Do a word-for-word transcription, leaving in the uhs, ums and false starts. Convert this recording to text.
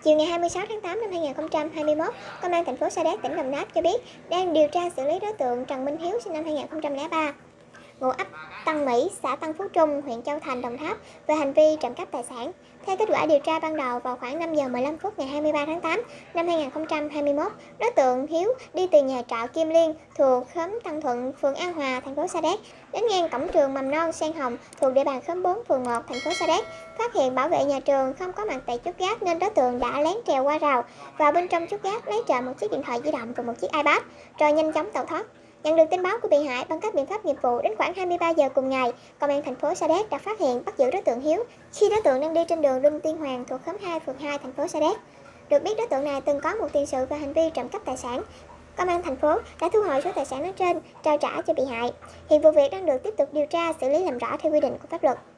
Chiều ngày hai mươi sáu tháng tám năm hai nghìn không trăm hai mươi mốt, Công an thành phố Sa Đéc, tỉnh Đồng Tháp cho biết đang điều tra xử lý đối tượng Trần Minh Hiếu sinh năm hai nghìn không trăm lẻ ba, ngụ ấp Tân Mỹ, xã Tân Phú Trung, huyện Châu Thành, Đồng Tháp về hành vi trộm cắp tài sản. Theo kết quả điều tra ban đầu, vào khoảng năm giờ mười lăm phút ngày hai mươi ba tháng tám năm hai nghìn không trăm hai mươi mốt, đối tượng Hiếu đi từ nhà trọ Kim Liên thuộc khóm Tân Thuận, phường An Hòa, thành phố Sa Đéc đến ngang cổng trường mầm non Sen Hồng thuộc địa bàn khóm bốn, phường một, thành phố Sa Đéc. Phát hiện bảo vệ nhà trường không có mặt tại chốt gác nên đối tượng đã lén trèo qua rào vào bên trong chốt gác, lấy trộm một chiếc điện thoại di động và một chiếc iPad rồi nhanh chóng tẩu thoát. Nhận được tin báo của bị hại, bằng các biện pháp nghiệp vụ, đến khoảng hai mươi ba giờ cùng ngày, Công an thành phố Sa Đéc đã phát hiện bắt giữ đối tượng Hiếu khi đối tượng đang đi trên đường Đinh Tiên Hoàng thuộc khóm hai, phường hai, thành phố Sa Đéc. Được biết đối tượng này từng có một tiền sự về hành vi trộm cắp tài sản. Công an thành phố đã thu hồi số tài sản nói trên, trao trả cho bị hại. Hiện vụ việc đang được tiếp tục điều tra, xử lý làm rõ theo quy định của pháp luật.